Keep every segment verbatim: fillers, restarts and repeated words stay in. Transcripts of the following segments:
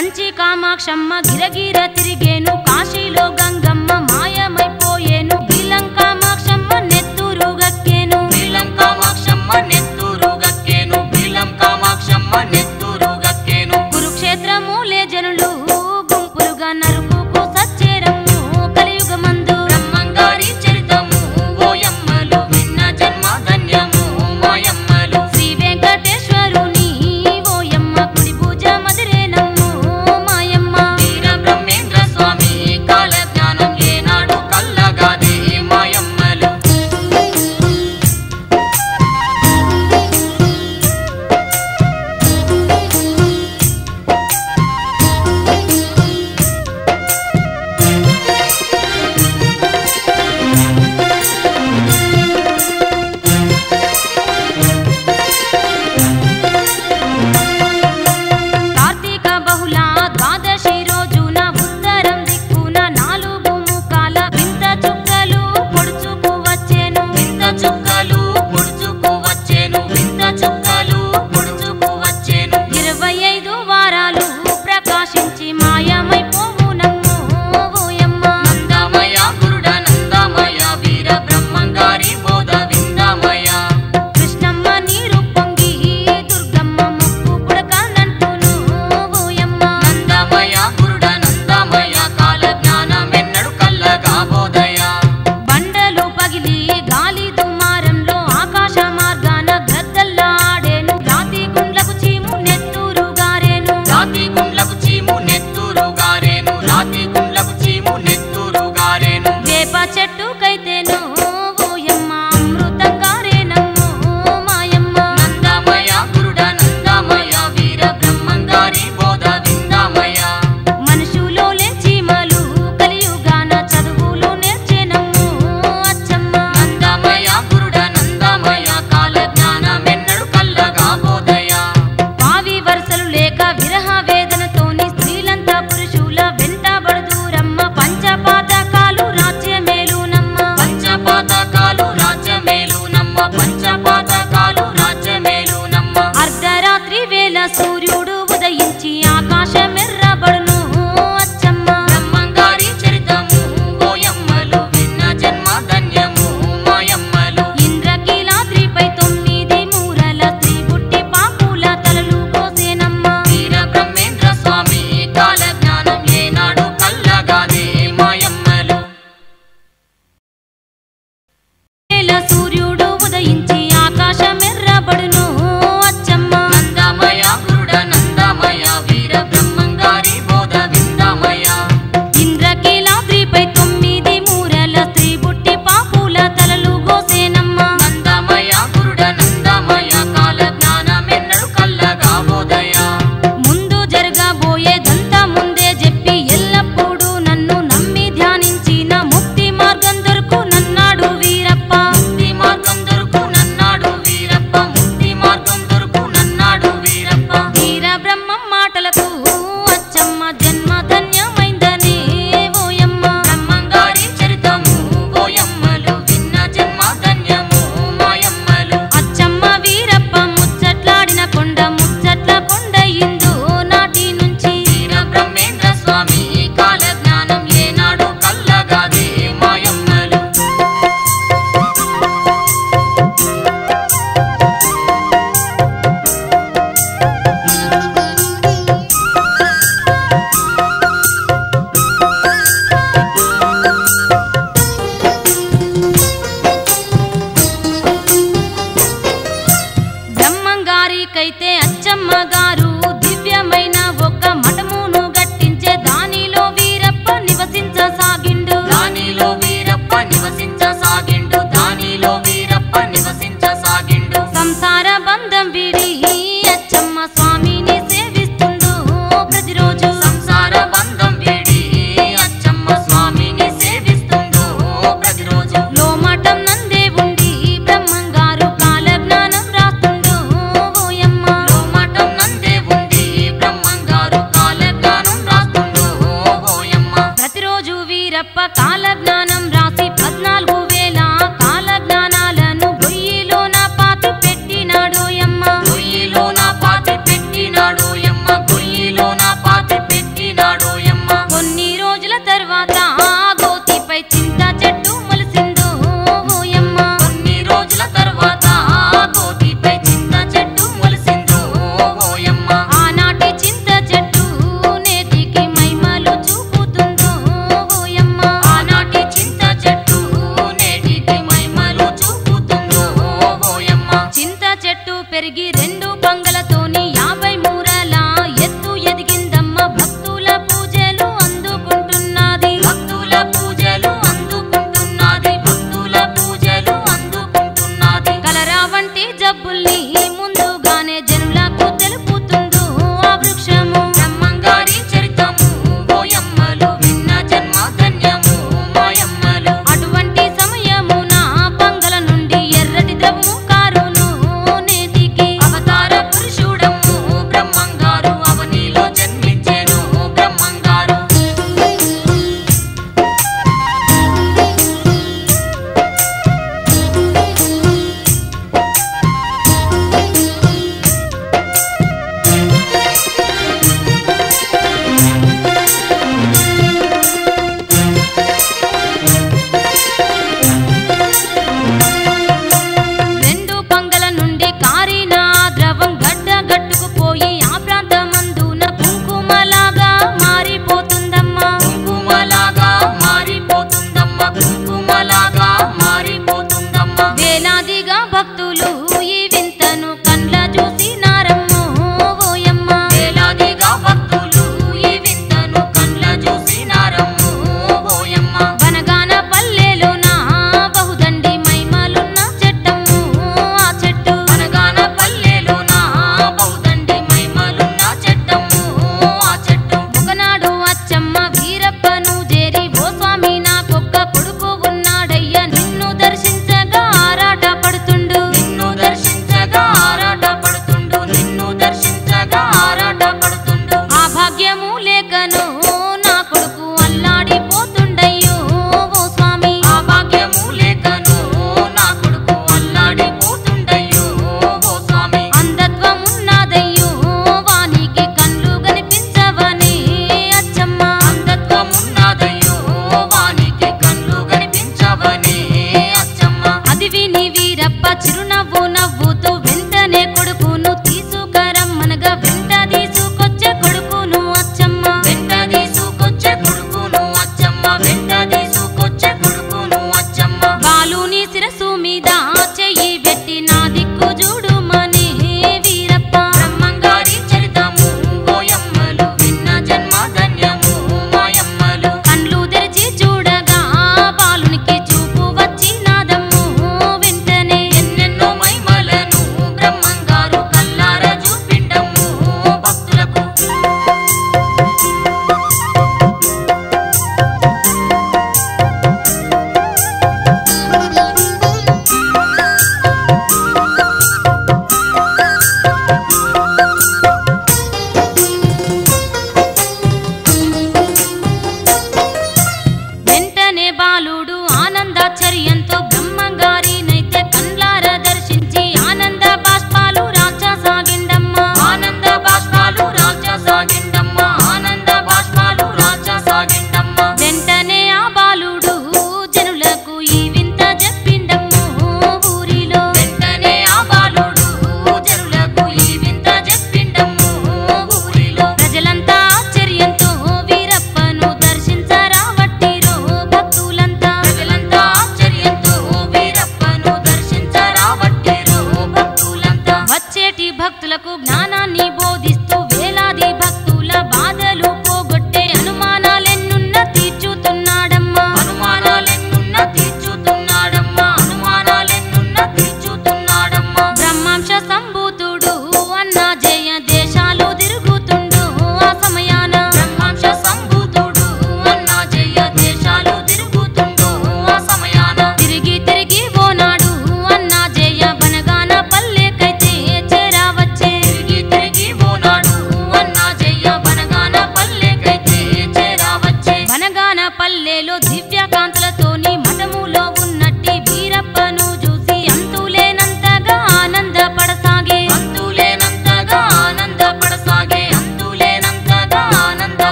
కంచి కామాక్షమ్మ గిరగిర తిరిగేను కాశీలో గంగమ్మ మాయమైపోయేను బిలం కామాక్షమ్మ నెత్తూరు గక్కేను బిలం కామాక్షమ్మ నెత్తూరు గక్కేను బిలం కామాక్షమ్మ నెత్తూరు గక్కేను కురుక్షేత్రములే జనులు గుంపులుగా నరుకుకు సచ్చేరమ్ము కలియుగమందు బ్రహ్మంగారి చరితము ఓయమ్మలు విన్న జన్మ ధన్యము మాయమ్మలు శ్రీ వెంకటేశ్వరుని ఓయమ్మ కుడి పూజ మదిరేనమ్ము మాయమ్మ వీర బ్రహ్మేంద్ర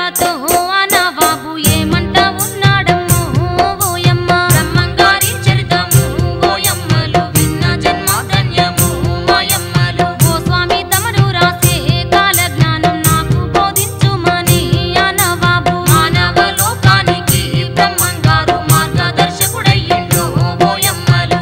మాటలతో ఆ నవాబు ఏమంట ఉన్నాడమ్మో ఓయమ్మ. బ్రహ్మంగారి చరితము ఓయమ్మలు విన్న జన్మ ధన్యము మాయమ్మలు. ఓ స్వామి తమరు రాసే కాల జ్ఞానం నాకు బోధించుమని ఆ నవాబు. మానవ లోకానికి బ్రహ్మంగారు మార్గదర్శకుడయ్యిండు ఓయమ్మలు.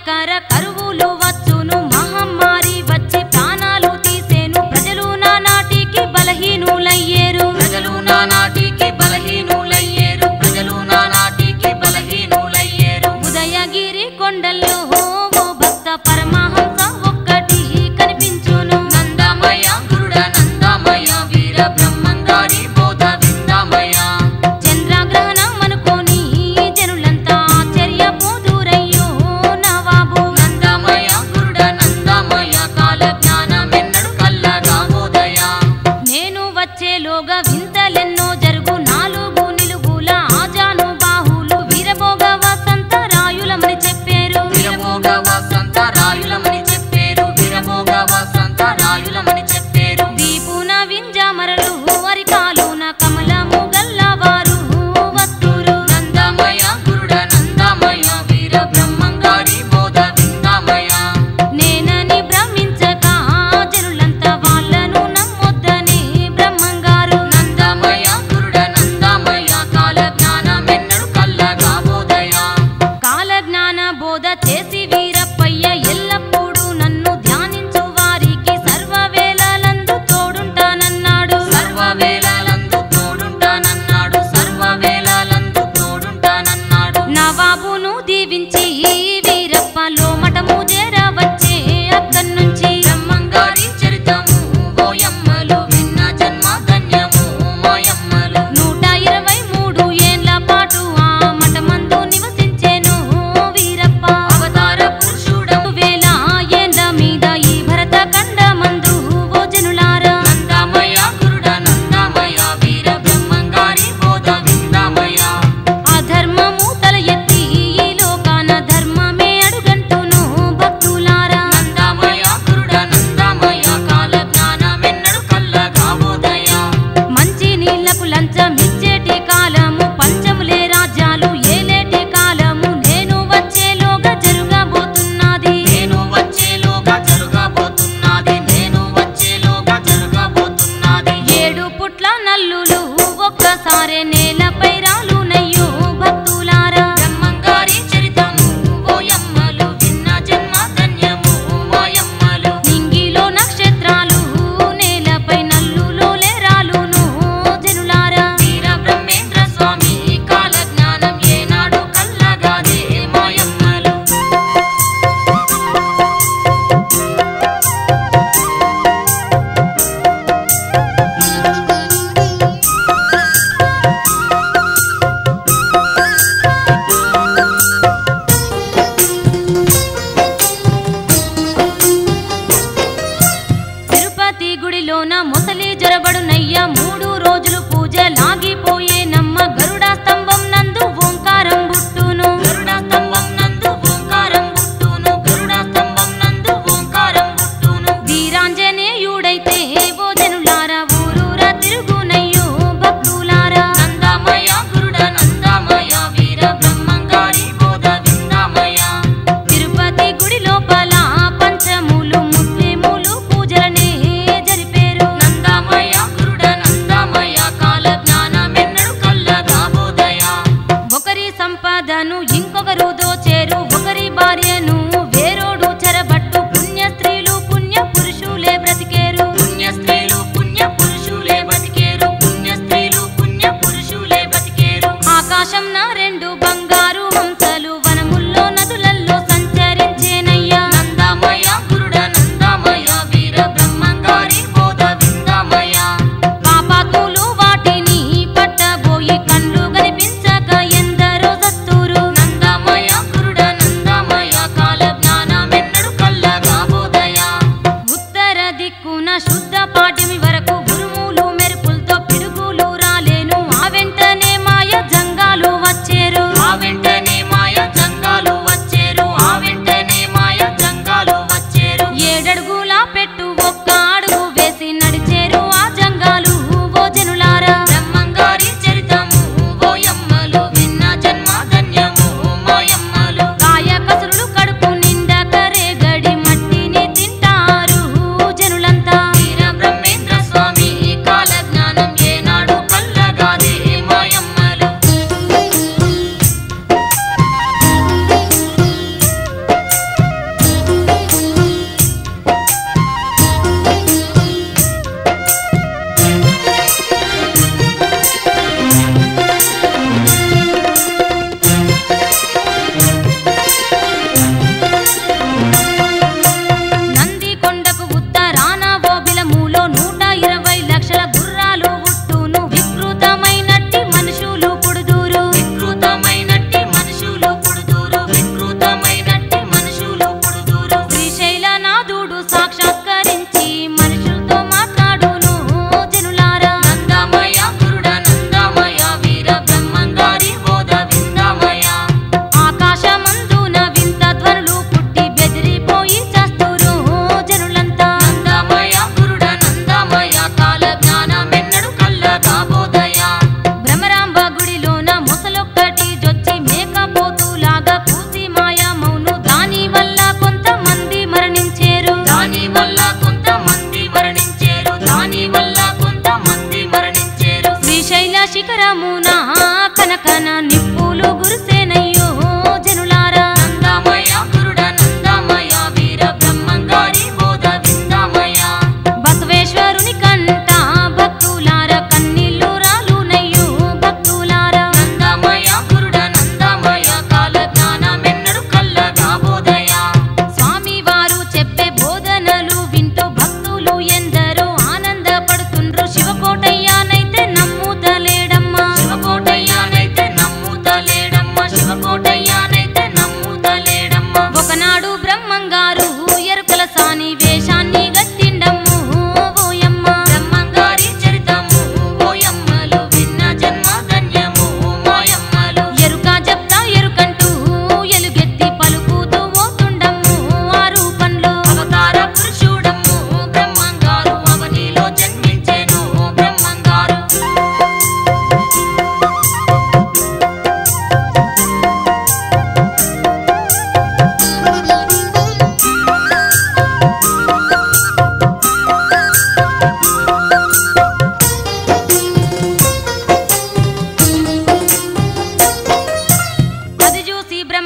భయంకర కరువులు వచ్చును మహమ్మారి వచ్చి ప్రాణాలు తీసేను ప్రజలు నానాటికి బలహీనులయ్యేరు ప్రజలు నానాటికి బలహీనులయ్యేరు ప్రజలు నానాటికి బలహీనులయ్యేరు ఉదయగిరి కొండల్లో ఓ భక్త పరమహంస ఒక్కటి కనిపించును నందమయ గురుడ నందమయ వీర బ్రహ్మంగారి బోధ విందమయ చంద్రగ్రహణం అనుకోని జనులంతా ఆశ్చర్యపోదురయ్యో నవాబు నందమయ గురుడ నందమయ కాల జ్ఞానమెన్నడు కల్లగాబోదయ నేను వచ్చేలోగా వింతలెన్నో జరుగు నాలుగు నిలుగుల ఆజాను బాహులు వీరభోగ వసంత రాయులమని చెప్పారు వీరభోగ వసంత రాయులమని చెప్పారు వీరభోగ వసంత రాయులమని చెప్పారు దీపున వింజామరలు అరికాలున కమలము గల్లవారు వస్తురు నందమయ గురుడ నందమయ వీర బ్రహ్మంగారి బోధ విందమయ నేనని భ్రమించక జనులంతా వాళ్ళను నమ్మొద్దనే బ్రహ్మంగారు నందమయ గురుడ నందమయ కాల జ్ఞానమెన్నడు కల్లగాబోదయ కాలజ్ఞాన బోధ చేసి వీరప్పయ్య ఎల్లప్పుడూ నన్ను ధ్యానించు వారికి సర్వవేళలందు తోడుంటానన్నాడు సర్వవేళలందు తోడుంటానన్నాడు సర్వవేళలందు తోడుంటానన్నాడు నవాబును దీవించి వీరప్ప లోమటము చేరవచ్చే అక్కడ్నుంచి బ్రహ్మంగారి చరితము ఓయమ్మలు విన్న జన్మ ధన్యము ఓయమ్మలు నూట ఇరవై మూడు ఏండ్ల పాటు ఆ మఠమందు నివసించెను వీరప్ప అవతార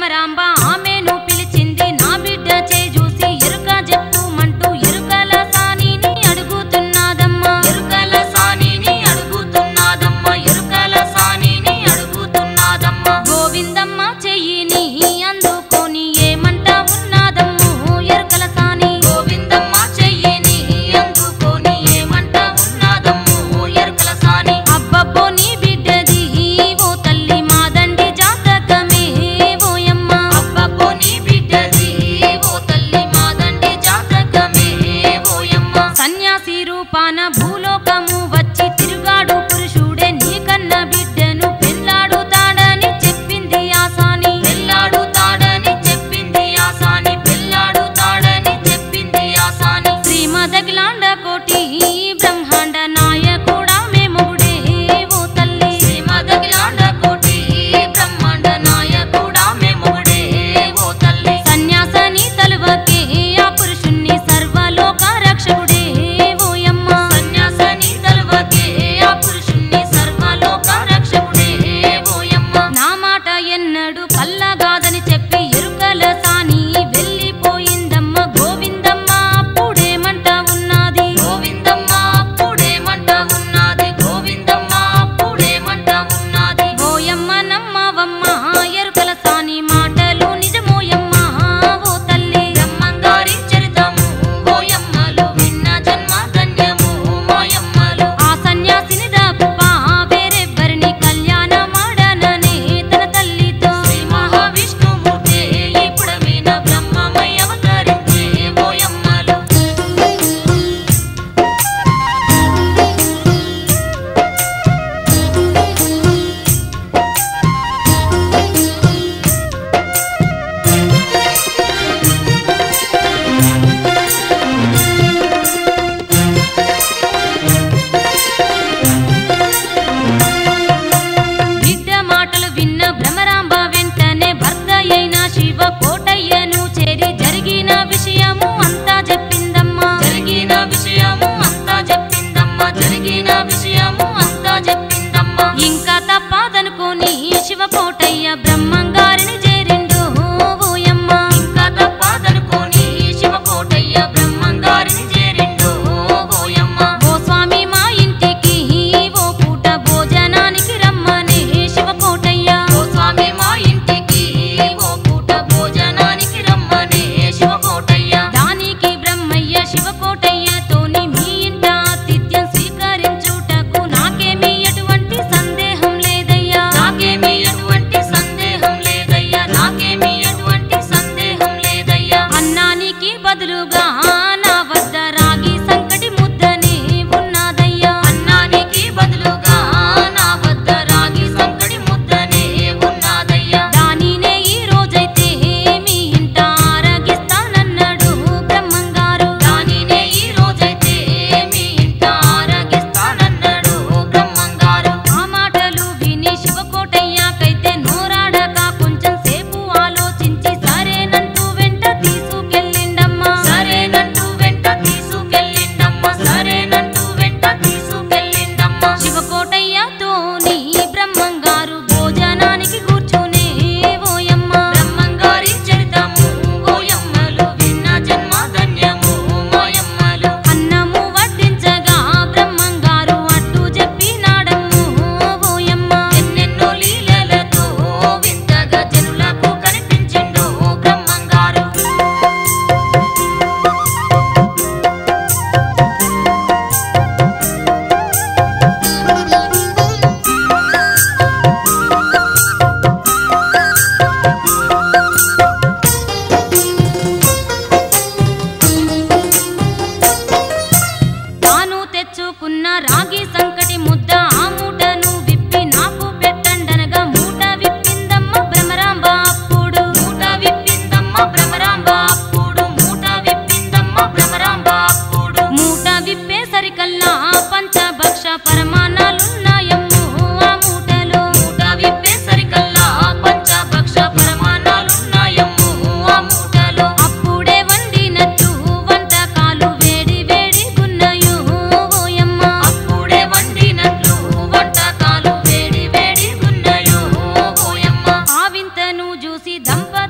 భ్రమరాంబ ఆమెను పిలిచింది నా బిడ్డ చేయి చూసి ఎరుక చెప్పుమంటూ ఎరుకల సానిని అడుగుతున్నదమ్మా ఎరుకల సానిని అడుగుతున్నదమ్మ ఎరుకల సానిని అడుగుతున్నదమ్మ గోవిందమ్మ చెయ్యిని అందుకొని ఏమంటా ఉన్నదమ్మో ఎరుకల సాని గోవిందమ్మ చెయ్యిని అందుకొని ఏమంటా ఉన్నదమ్మో ఎరుకల సాని అబ్బబ్బో నీ బిడ్డది ఓ తల్లి మాదండి జాతకమే ఓయమ్మ అబ్బబ్బో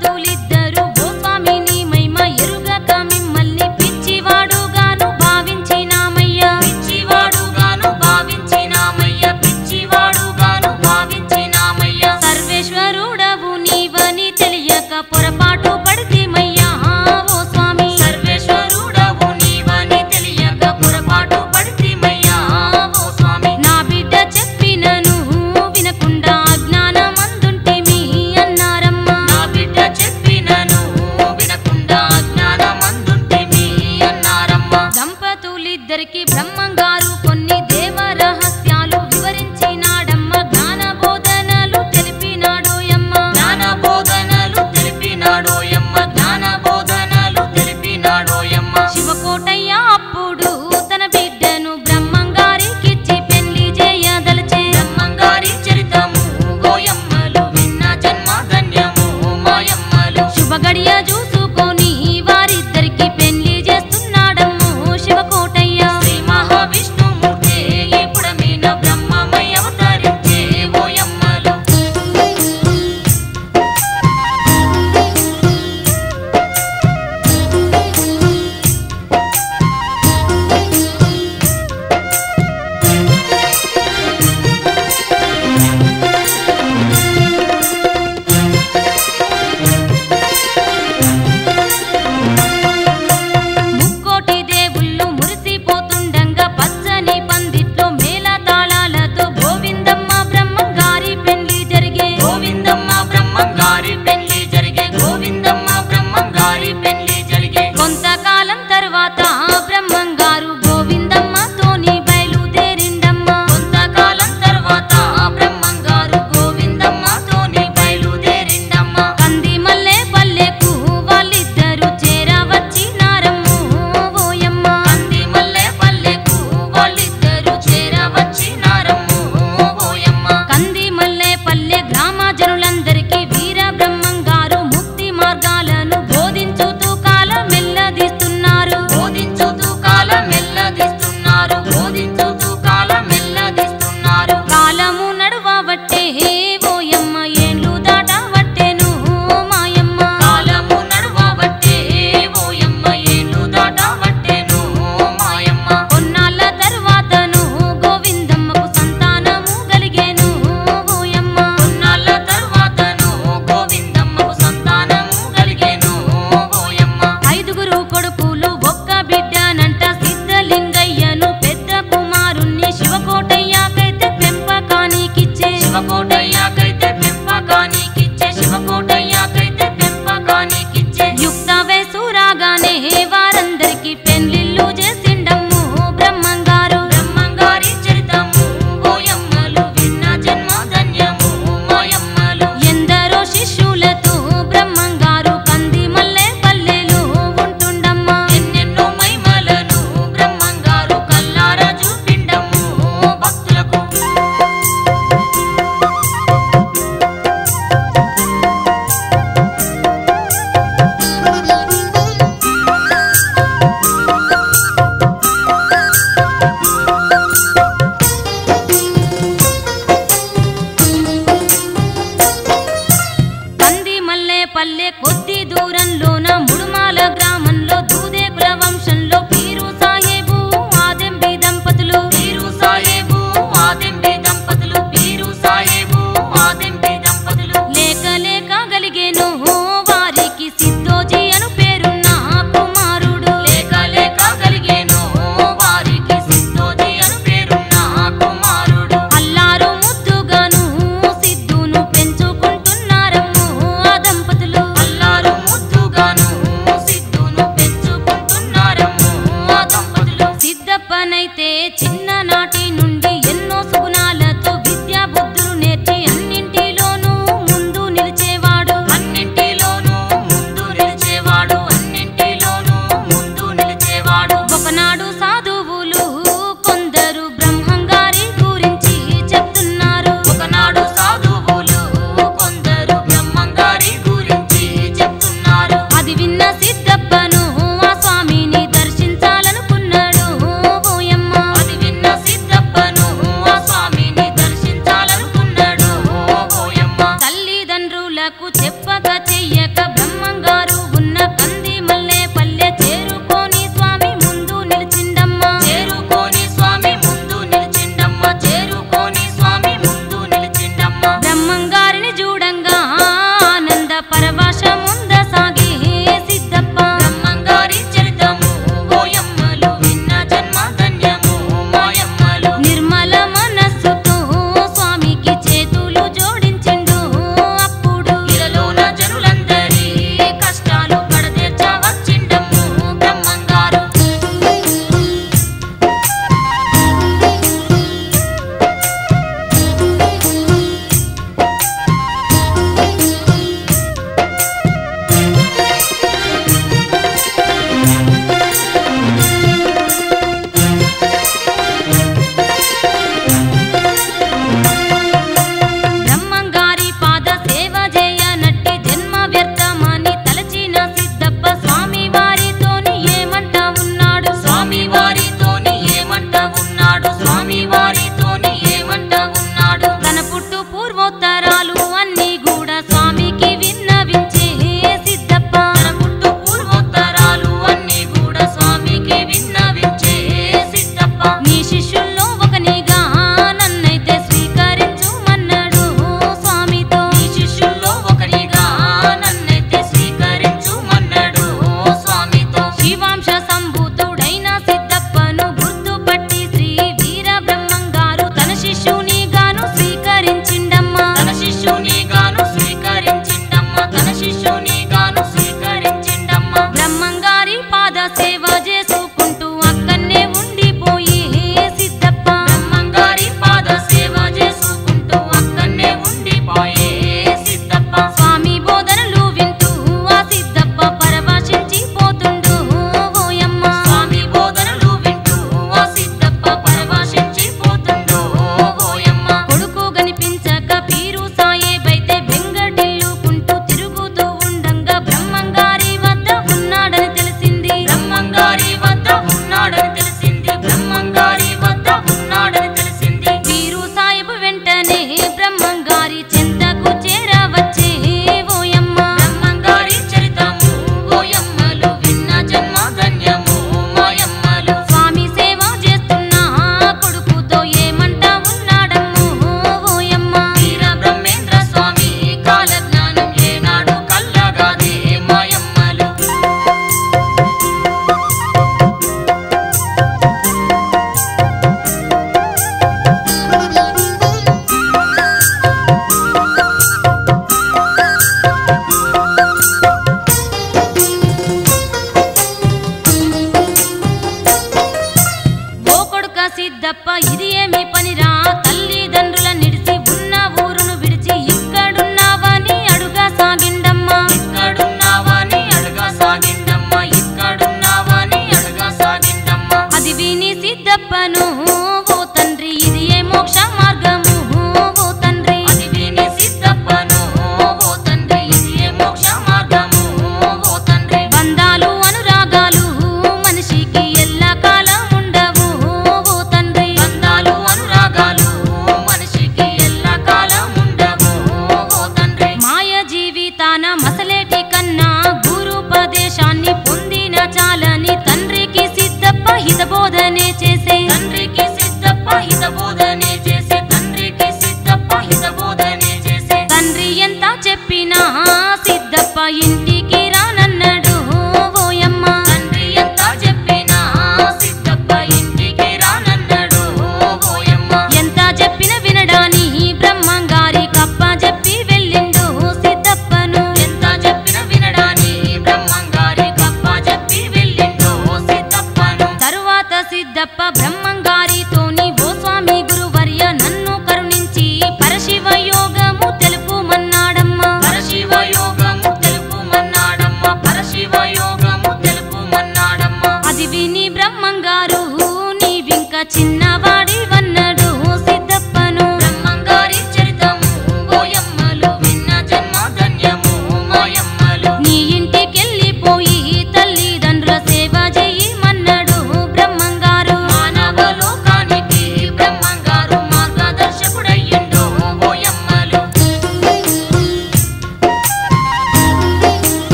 దంపతులిద్దరు ఓ స్వామి నీ మహిమ ఎరుగక మిమ్మల్ని పిచ్చివాడుగాను భావించినామయ్యా పిచ్చివాడుగాను భావించినామయ్య పిచ్చివాడుగాను భావించినామయ్య సర్వేశ్వరుడవు నీవని తెలియక పొరపాటు పడితిమయ్యా ఓ స్వామి సర్వేశ్వరుడవు నీవని తెలియక పొరపాటు పడితిమయ్యా ఓ స్వామి నా బిడ్డ చెప్పినను వినకుండా అజ్ఞానమందుంటిమి అన్నారమ్మా నా బిడ్డ చెప్పినను వినకుండా అజ్ఞానమందుంటిమి అన్నారమ్మా దంపతులిద్దరికి బ్రహ్మంగారు కొన్ని దేవ రహస్యాలు వివరించినాడమ్మ జ్ఞాన బోధనలు తెలిపినాడోయమ్మ జ్ఞాన బోధనలు తెలిపినాడోయమ్మ జ్ఞాన బోధనలు తెలిపినాడోయమ్మ శివకోటయ్య అప్పుడు తన బిడ్డను బ్రహ్మంగారికిచ్చి పెళ్లి చేయదలచే బ్రహ్మంగారి చరితము గోయమ్మలు విన్న జన్మ ధన్యము మాయమ్మలు శుభగడియ చూసుకొని వారిద్దరికి పెళ్లి చేస్తున్నాడమ్ము శివకోటయ్య శ్రీ మహావిష్ణుమూర్తి ఇప్పుడమీన బ్రహ్మమై అవతరించే ఓయమ్మలు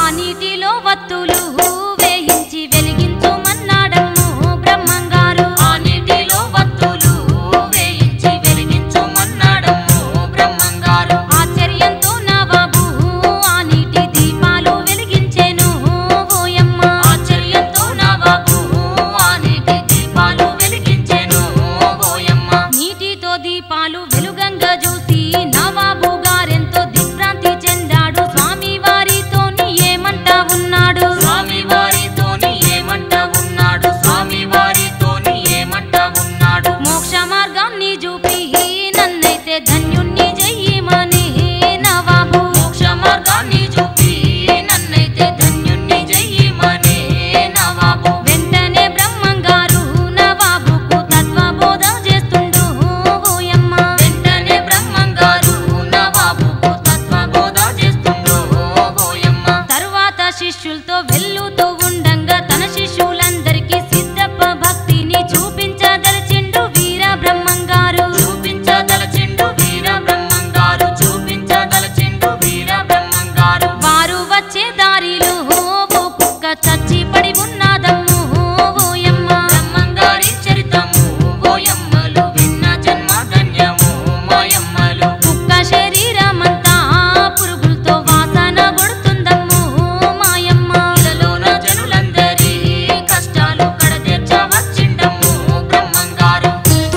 నీటిలో వత్తులు వేయించి వెలిగించుమన్నాడమ్ము బ్రహ్మంగారు. ఆ నీటిలో వత్తులు వేయించి వెలిగించుమన్నాడమ్ము బ్రహ్మంగారు. ఆశ్చర్యంతో నవాబు ఆ నీటి దీపాలు వెలిగించెను ఓయమ్మ. ఆశ్చర్యంతో నవాబు ఆ నీటి దీపాలు వెలిగించెను ఓయమ్మ. నీటితో దీపాలు వెలుగంగా చూసి నవాబు గారెంతో దిగ్భ్రాంతి చెందాడు. స్వామి వారితోని ఏమంటా ఉన్నాడు, స్వామి వారితోని ఏమంటా ఉన్నాడు, స్వామి వారితోని ఏమంటా ఉన్నాడు. మోక్ష మార్గాన్ని చూపి నన్నైతే ధన్యుణ్ణి చెయ్యమని నవాబు. మోక్ష మార్గాన్ని చూపి నన్నైతే ధన్యుణ్ణి చెయ్యమనే నవాబు. వెంటనే బ్రహ్మంగారు నవాబుకు తత్వబోధ చేస్తుండు ఓయమ్మ. వెంటనే బ్రహ్మంగారు నవాబుకు తత్వబోధ చేస్తుండు ఓయమ్మ. తరువాత శిష్యులతో వెల్లుతూ ఉండంగా తన శిష్యులందరికీ సిద్ధప్ప భక్తిని చూపించదలచిండు వీర బ్రహ్మంగారు. చూపించదలచిండు వీర బ్రహ్మంగారు, చూపించదలచిండు వీర బ్రహ్మంగారు. వారు వచ్చే దారిలో ఓ కుక్క చచ్చి పడి ఉన్నదమ్ము ఓయమ్మ. బ్రహ్మంగారి చరితము ఓయమ్మలు విన్న జన్మ ధన్యము మాయమ్మలు. కుక్క శరీరమంతా పురుగులతో వాసన కొడుతుందమ్ము మాయమ్మ. ఇలలోన జనులందరి కష్టాలు కడతీర్చవచ్చిండమ్ము బ్రహ్మంగారు.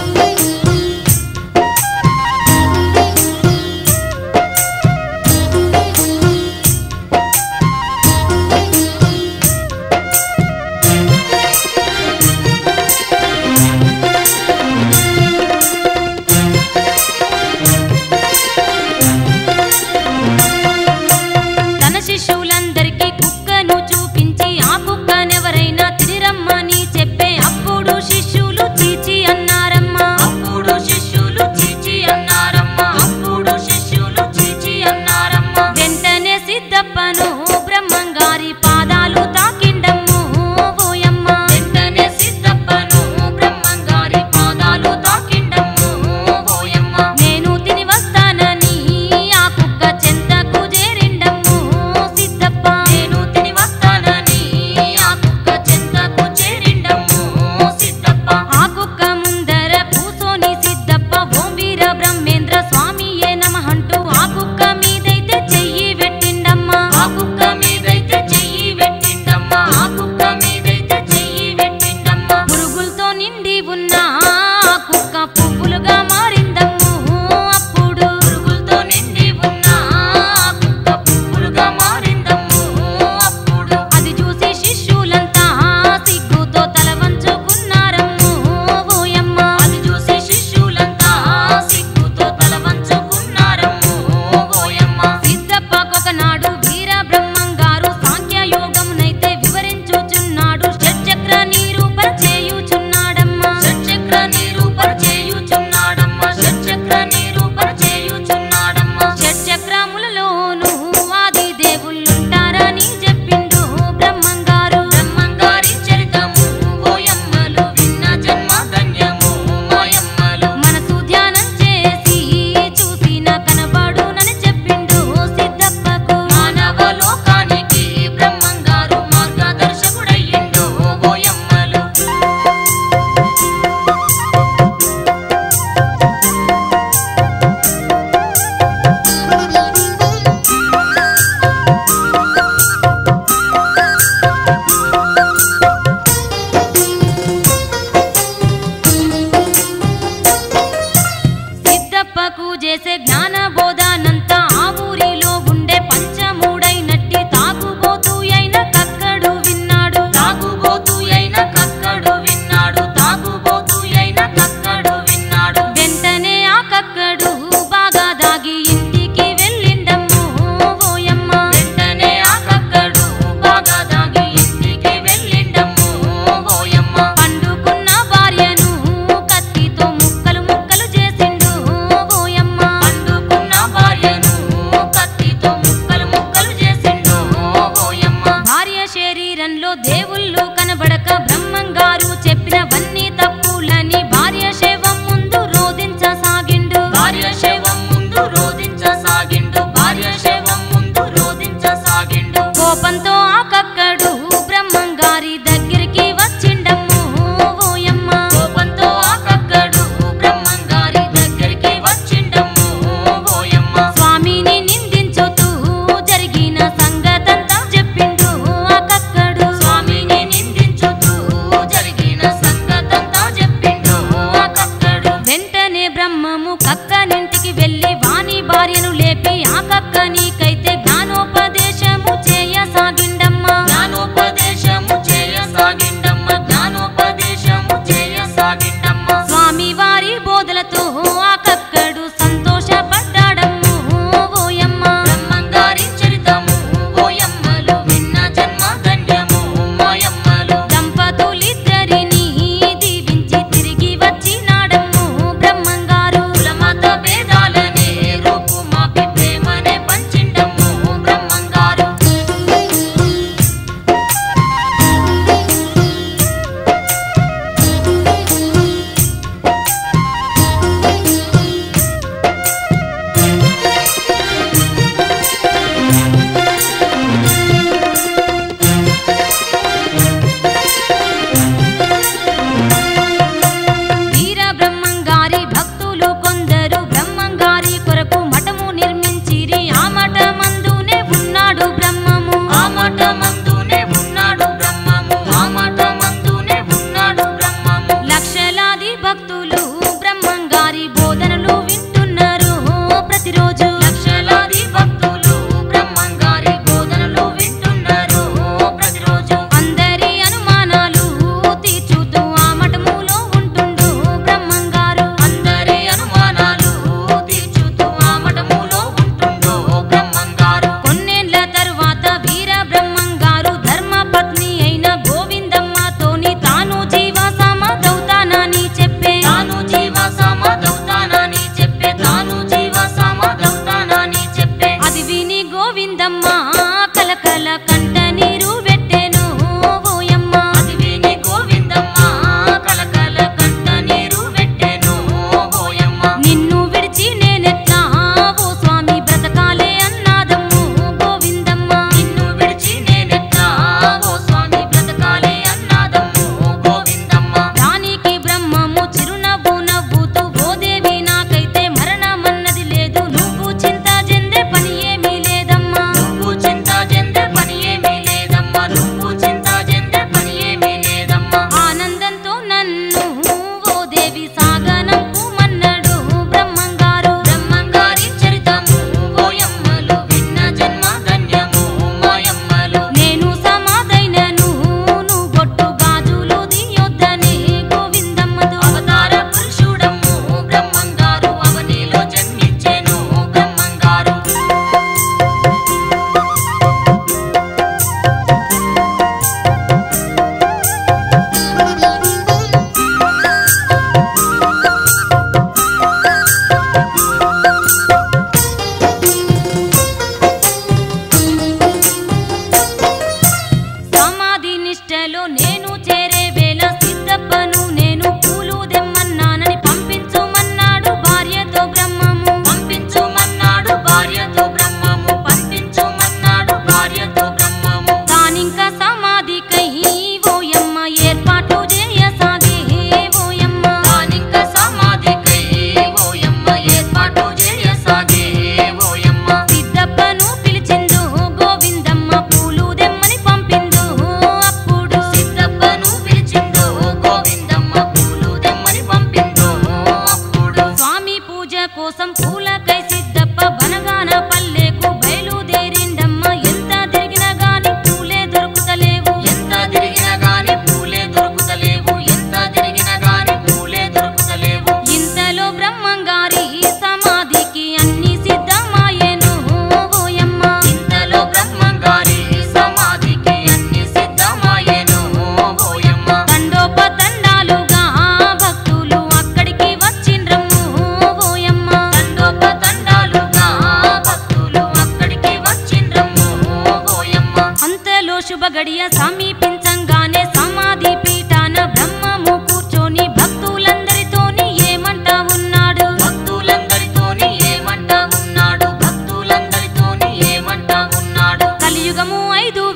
తన శిష్యులందరికీ కుక్కను చూపించి ఆ కుక్కనెవరైనా తిరిరమ్మని చెప్పే అప్పుడు శిష్యులు చీచి అన్నారమ్మ. అప్పుడు శిష్యులు చీచి అన్నారమ్మ, అప్పుడు శిష్యులు చీచి అన్నారమ్మ. వెంటనే సిద్ధప్పను బ్రహ్మంగారి పాదాలు తాకిండమ్ము ఓయమ్మ. వెంటనే సిద్ధప్పను బ్రహ్మంగారి పాదాలు తాకిండమ్ము ఓయమ్మ. నేను తిని వస్తానని ఆ కుక్క చెంతకు చేరిండమ్ము సిద్ధప్ప. నేను తిని వస్తానని ఆ కుక్క చెంతకు చేరిండమ్ము సిద్ధప్ప. ఆ కుక్క ముందర కూసోని సిద్ధప్ప ఓం వీర బ్రహ్మేంద్ర స్వామియే నమః అంటూ ఆ కుక్క మీదైతే చెయ్యి పెట్టిండమ్మ. ఆ కుక్క మీదైతే చెయ్యి పెట్టిండమ్మ, ఆ కుక్క మీదైతే చెయ్యి పెట్టిండమ్మ. పురుగులతో నిండి ఉన్న ఆ కుక్క పువ్వులుగా మారిందమ్ము అప్పుడు. పురుగులతో నిండి ఉన్న ఆ కుక్క పువ్వులుగా మారిందమ్ము అప్పుడు. అది చూసి శిష్యులంతా సిగ్గుతో తల వంచుకున్నారమ్ము ఓయమ్మ. అది చూసి శిష్యులంతా సిగ్గుతో తల వంచుకున్నారమ్ము ఓయమ్మ. సిద్ధప్పకొకనాడు వీర బ్రహ్మంగారు సాంఖ్యయోగమునైతే వివరించుచున్నాడు. షట్చక్ర నిరూపణ చేయుచున్నాడమ్మ. షట్చక్ర నిరూపణ చేయుచున్నాడమ్మ, షట్చక్ర నిరూపణ చేయుచున్నాడమ్మ. షట్చక్రములలోనూ ఆది దేవుళ్ళుంటారని చెప్పిండు బ్రహ్మంగారు. బ్రహ్మంగారి చరితము ఓయమ్మలు విన్న జన్మ ధన్యము మాయమ్మలు. మనసు ధ్యానం చేసి చూసిన కనబడునని చెప్పిండు సిద్ధప్పకు. మానవ లోకానికి బ్రహ్మంగారు మార్గదర్శకుడయ్యిండు ఓయమ్మలు. సిద్ధప్పకు చేసే జ్ఞాన బోధానంతా ఆ ఊరిలో ఉండే పంచమూడైనట్టి తాగుబోతు అయిన కక్కడు విన్నాడు. తాగుబోతు అయిన కక్కడు విన్నాడు, తాగుబోతు అయిన కక్కడు విన్నాడు. వెంటనే ఆ కక్కడు బాగా దాగి ఇంటికి వెళ్ళిండమ్ము ఓయమ్మ. వెంటనే ఆ కక్కడు బాగా దాగి ఇంటికి వెళ్ళిండమ్ము ఓయమ్మ. పండుకున్న భార్యను కత్తితో ముక్కలు ముక్కలు చేసిండు ఓయమ్మ. పండుకున్న భార్యను కత్తితో ముక్కలు ముక్కలు చేసిండు ఓయమ్మ. భార్య శరీరంలో దేవుళ్ళు కనబడక బ్రహ్మంగారు చెప్పినవన్నీ తప్పులని భార్య శవం ముందు రోదించసాగిండు. భార్య శవం ముందు రోదించసాగిండు, భార్య శవం ముందు రోదించసాగిండు. కోపంతో ఆకక్కడు బ్రహ్మంగారి దగ్గరికి వచ్చిండమ్ము ఓయమ్మ కోపంతో ఆకక్కడు బ్రహ్మంగారి దగ్గరికి వచ్చిండమ్ము ఓయమ్మ స్వామిని నిందించుతూ జరిగిన సంగతంతా చెప్పిండు ఆకక్కడు స్వామిని నిందించుతూ జరిగిన సంగతంతా చెప్పిండు ఆకక్కడు వెంటనే బ్రహ్మము కక్కనింటికి వెళ్ళి వాని భార్యను లేపి ఆకక్క నీకైతే జ్ఞానోపదేశము చేయసాగిండమ్మా జ్ఞానోపదేశము చేయసాగిండమ్మ జ్ఞానోపదేశము చేయసాగిండమ్మ స్వామి వారి బోధలతో ఆకక్కడు సంతోషపడ్డాడమ్ము ఓయమ్మ బ్రహ్మంగారి చరితము ఓయమ్మలు విన్న జన్మ ధన్యము మాయమ్మలు దంపతులిద్దరిని దీవించి తిరిగి వచ్చినాడమ్ము బ్రహ్మంగారు కులమత భేదాలనే రూపుమాపి ప్రేమనే పంచిండమ్ము బ్రహ్మంగారు వీర బ్రహ్మంగారి భక్తులు కొందరు బ్రహ్మంగారి కొరకు మఠము నిర్మించిరి ఆ మఠమందునే ఉన్నాడు బ్రహ్మము ఆ మఠ మందునే ఉన్నాడు బ్రహ్మము ఆ మఠ మందునే ఉన్నాడు బ్రహ్మము లక్షలాది భక్తులు బ్రహ్మంగారి బోధనలు వింటున్నారు ప్రతిరోజు లక్షలాది భక్తులు బ్రహ్మంగారి బోధనలు వింటున్నారు ప్రతిరోజు అందరి అనుమానాలు తీర్చుతూ ఆ మఠములో ఉంటుండు బ్రహ్మంగారు అందరి అనుమానాలు తీర్చుతూ ఆ మఠములో ఉంటుండో బ్రహ్మంగారు కొన్నేళ్ల తరువాత వీర బ్రహ్మంగారు ధర్మపత్ని అయిన గోవిందమ్మతోని తాను జీవ సమాధవుతానని చెప్పే తాను జీవ సమాధవుతానని చెప్పే తాను జీవ సమాధవుతానని చెప్పే అది విని గోవిందమ్మ కలకల కంట నీరు పెట్టెను ఓయమ్మ అది విని గోవిందమ్మ కలకల కంట నీరు పెట్టెను ఓయమ్మ నిన్ను విడిచి నేనెట్లా ఓ స్వామి బ్రతకాలే అన్నాదమ్ము గోవిందమ్మ నిన్ను విడిచి నేనెట్లా ఓ స్వామి బ్రతకాలే అన్నాదమ్ము గోవిందమ్మ దానికి బ్రహ్మము చిరునవ్వు నవ్వుతూ ఓ దేవి నాకైతే మరణమన్నది లేదు నువ్వు చింత చెందే పని ఏమీ లేదమ్మా నువ్వు చింత చెందే పని ఏమీ లేదమ్మా నువ్వు చింత చెందే పని ఏమీ లేదమ్మా ఆనందంతో నన్ను ఓ దేవి సాగనంపుమన్నాడు బ్రహ్మంగారు బ్రహ్మంగారి చరితము ఓయమ్మలు విన్న జన్మ ధన్యము మాయమ్మలు నేను సమాధైనను నువ్వు బొట్టు గాజులు దియొద్దని గోవిందమ్మతో అవతార పురుషుడమ్ము బ్రహ్మంగారు అవనిలో జన్మించెను బ్రహ్మంగారు సమాధి నిష్టలో నేను చేరే వేళ సిద్ధప్పను నేను పూలు దెమ్మన్నానని పంపించుమన్నాడు భార్యతో బ్రహ్మము పంపించుమన్నాడు భార్యతో బ్రహ్మము పంపించుమన్నాడు భార్యతో బ్రహ్మము తానింక సమాధికై ఓయమ్మ ఏర్పాటు చేయసాగే ఓయమ్మ తానింక సమాధికై ఓయమ్మ ఏర్పాటు చేయసాగే ఓయమ్మ సిద్ధప్పను పిలిచిందు గోవిందమ్మ పూలు దెమ్మని పంపిందు అప్పుడు సిద్ధప్పను పిలిచిందో గోవిందమ్మ పూలు దెమ్మని పంపిందో అప్పుడు స్వామి పూజ కోసం పూలకై సిద్ధప్ప బనగాన పల్లెకు బయలుదేరిండమ్మ ఎంత తిరిగినా గాని పూలే దొరుకుతలేవు ఎంత తిరిగినా గాని పూలే దొరుకుతలేవు ఎంత తిరిగినా గాని పూలే దొరుకుతలేవు ఇంతలో బ్రహ్మంగారి సమాధికి అన్ని సిద్ధమాయెను ఓయమ్మ ఇంతలో బ్రహ్మంగారి సమాధికి అన్ని సిద్ధమాయెను ఓయమ్మ తండోపతండాలుగా భక్తులు అక్కడికి వచ్చిండ్రమ్ము ఓయమ్మ తండోపతండాలుగా భక్తులు అక్కడికి వచ్చిండ్రమ్ము ఓయమ్మ అంతలో శుభ గడియ సమీపించంగానే సమాధి పీఠాన బ్రహ్మము కూర్చొని భక్తులందరితోని ఏమంటా ఉన్నాడు భక్తులందరితోని ఏమంటా ఉన్నాడు భక్తులందరితోని ఏమంటా ఉన్నాడు కలియుగము ఐదు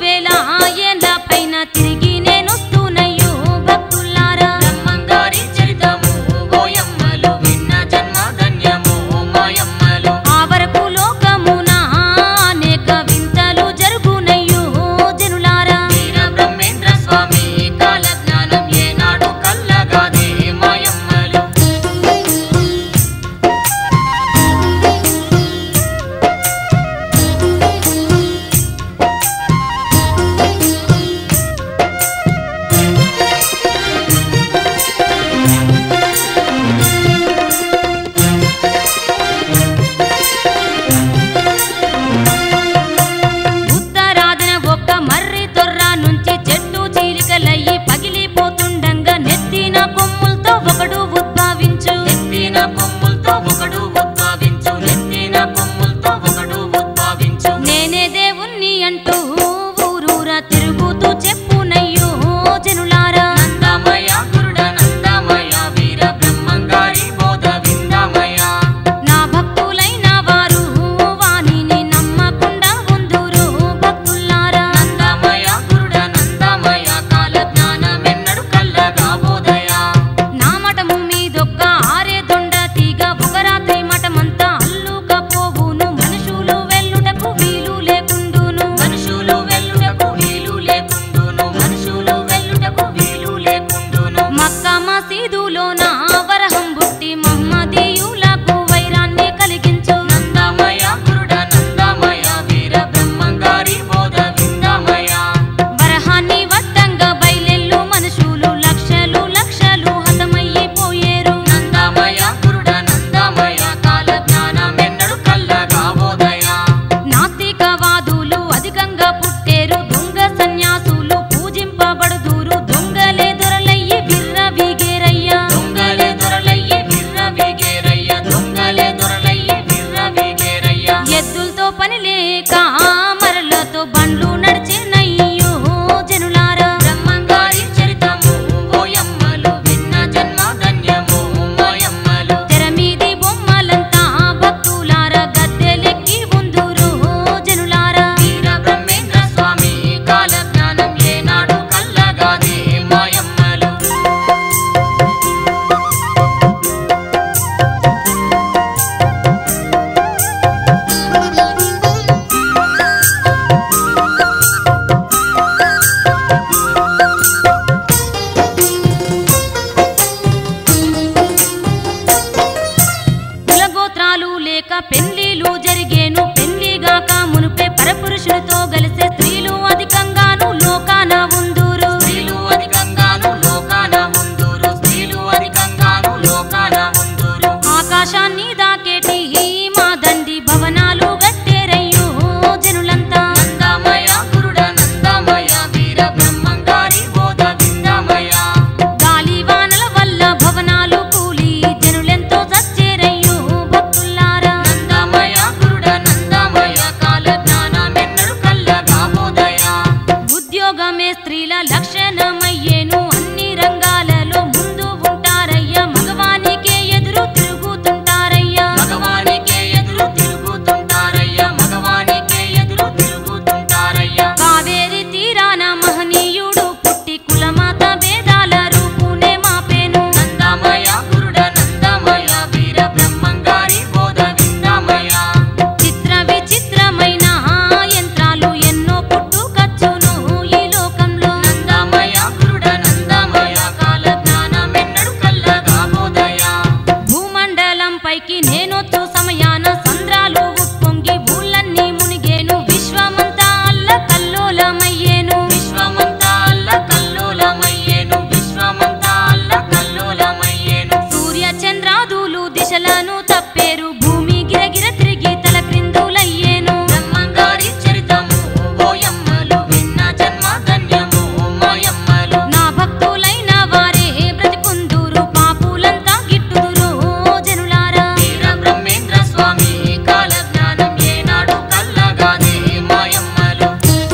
స్త్రీల లక్షణమయ్యేను అన్ని రంగాలలో ముందు ఉంటారయ్యా మగవానికే ఎదురు తిరుగుతుంటారయ్యా మగవానికే ఎదురు తిరుగుతుంటారయ్యా మగవానికే ఎదురు తిరుగుతుంటారయ్యా కావేరి తీరాన మహనీయుడు పుట్టి కులమత భేదాల రూపునే మాపేను నందమయ గురుడ నందమయ వీర బ్రహ్మంగారి బోధ విందామయ చిత్ర విచిత్రమైన యంత్రాలు ఎన్నో పుట్టుకచ్చును ఈ లోకంలో నందమయ గురుడ నందమయ కాల జ్ఞానమెన్నడు కల్లగా బోధయ భూమండలం పైకి నేనొచ్చు సమయాన సంద్రాలు ఉప్పొంగి ఊళ్ళన్నీ మునిగేను విశ్వమంతా అల్ల కల్లోలమయ్యేను విశ్వమంతా అల్ల కల్లోలమయ్యేను విశ్వమంతా అల్ల కల్లోలమయ్యేను సూర్య చంద్రాదులు దిశలను తప్పేరు భూమి గిరగిర తిరిగి తల క్రిందులయ్యేను బ్రహ్మంగారి చరితము ఓయమ్మలు విన్న జన్మ ధన్యము మాయమ్మలు నా భక్తులైన వారే బ్రతికుందురు పాపులంతా గిట్టుదురు జనులారా వీర బ్రహ్మేంద్ర స్వామి కాల జ్ఞానం ఏనాడు కల్లగానే మాయమ్మలు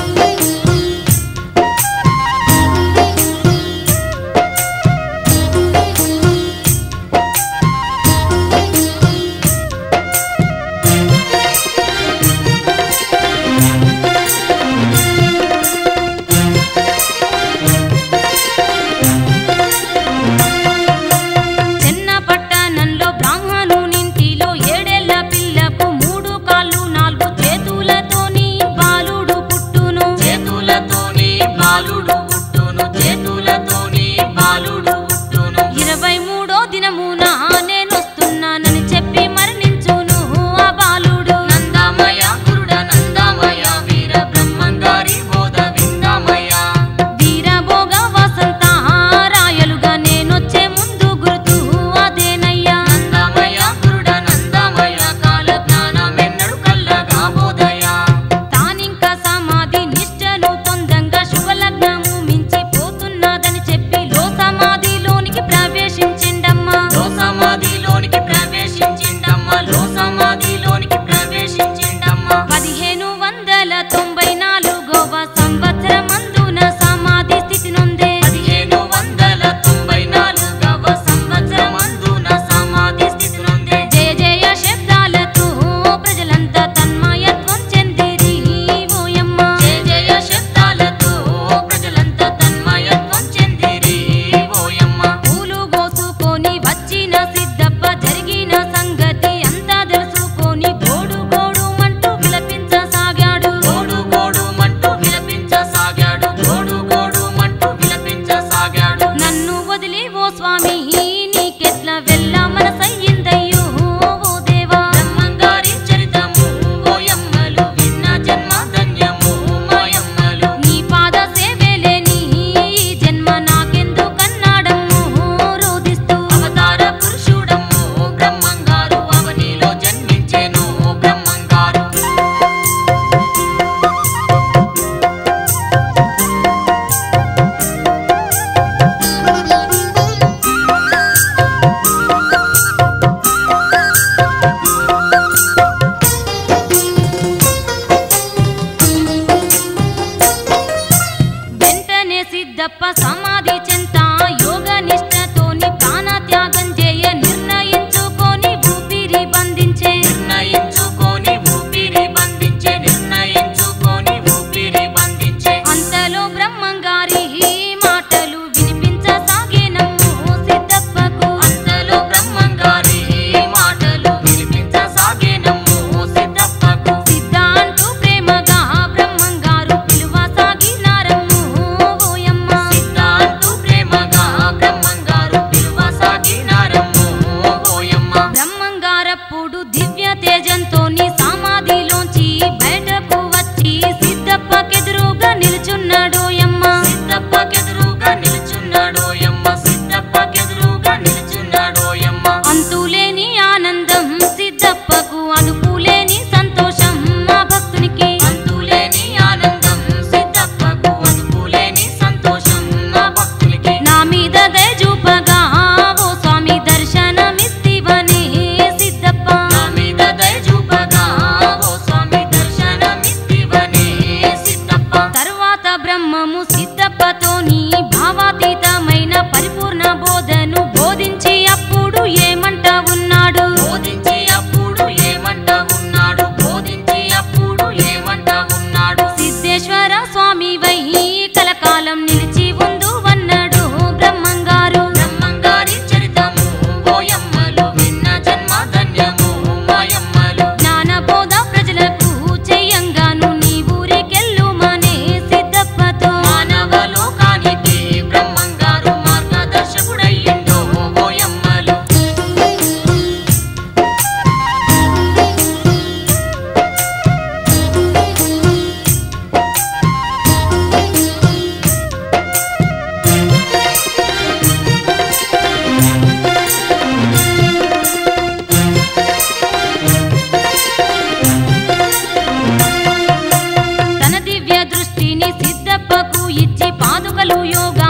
చిన్న పట్టణంలో బ్రాహ్మణునింటిలో ఏడేళ్ల పిల్లకు మూడు కాళ్ళు నాలుగు చేతులతోని బాలుడు పుట్టును చేతులతోని బాలుడు పుట్టును చేతులతోని బాలుడు పుట్టును ఇరవై మూడో దినమున నేనొస్తున్నానని చెప్పి మరణించును ఆ బాలుడు నందమయ గురుడ నందమయ వీర బ్రహ్మంగారి బోధ విందామయ వీరభోగ వసంత రాయలుగా నేనొచ్చే ముందు గుర్తు అదేనయ్యా నందమయ గురుడ నందమయ కాల జ్ఞానమెన్నడు కల్లగా బోధయ తానింక సమాధి నిష్టను పొందంగా శుభలగ్నము మించిపోతున్నదని చెప్పి లో సమాధిలోనికి ప్రవేశించిండమ్మా లో సమాధిలోనికి ప్రవేశించిండమ్మ లో సమాధిలోనికి ప్రవేశించిండమ్మ పదిహేను వందల తొంభై నాలుగవ సంవత్సరమందున సమాధి స్థితి నొందే పదిహేను వందల తొంభై నాలుగవ సంవత్సరమందున సమాధి స్థితి నుండి జయ జయ శబ్దాలతో ప్రజలంతా తన్మయత్వం చెందిరి ఓయమ్మ జయ జయ శబ్దాలతో ప్రజలంతా తన్మయత్వం చెందిరి ఓయమ్మ పూలు కోసుకొని వచ్చిన సిద్ధప్ప జరిగిన సంగతి అంతా తెలుసుకొని గోడు గోడు మంటూ విలపించసాగాడు గోడు గోడు మంటూ విలపించసాగాడు గోడు గోడు మంటూ విలపించసాగాడు నన్ను వదిలి ఓ స్వామి నీకెట్లా వెళ్ళ మనసయ్యిందయ్యో ఓ దేవా బ్రహ్మంగారి చరితము ఓయమ్మలు విన్న జన్మ ధన్యము మాయమ్మలు నీ పాద సేవేలేని ఈ జన్మ నాకెందుకన్నాడమ్మో రోదిస్తూ అవతార పురుషుడమ్ము బ్రహ్మంగారు అవనిలో జన్మించెను బ్రహ్మంగారు వెంటనే సిద్ధప్ప సమాధి చెంత యోగ నిష్టతోని ప్రాణత్యాగం చేయ నిర్ణయించుకొని ఊపిరి బంధించే నిర్ణయించుకొని ఊపిరి బంధించే నిర్ణయించుకొని ఊపిరి బంధించే అంతలో బ్రహ్మంగారి మాటలు వినిపించసాగేనమ్మో సిద్ధప్పకు అంతలో బ్రహ్మంగారి మాటలు వినిపించసాగేనమ్ము సిద్ధప్పకు సిద్ధ అంటూ ప్రేమగా బ్రహ్మంగారు పిలువసాగినారమ్మో ఓయమ్మ సిద్ధ అంటూ అనుభవము సిద్ధప్పతోని భావాతీతమైన పరిపూర్ణ బోధను బోధించి అప్పుడు ఏమంట ఉన్నాడు బోధించి అప్పుడు ఏమంట ఉన్నాడు బోధించి అప్పుడు ఏమంట ఉన్నాడు సిద్ధేశ్వర స్వామి వై కలకాలం నిలిచి ఉందు అన్నాడు బ్రహ్మంగారు బ్రహ్మంగారి చరితము ఓయమ్మలు విన్న జన్మ ధన్యము మాయమ్మలు జ్ఞానబోధ ప్రజలకు చెయ్యంగాను నీ ఊరికెళ్ళుమనే సిద్ధప్పతో మానవ లోకానికి బ్రహ్మంగారు మార్గదర్శకుడయ్యిండు ఓయమ్మలు తన దివ్య దృష్టిని సిద్ధప్పకు ఇచ్చి పాదుకలు యోగా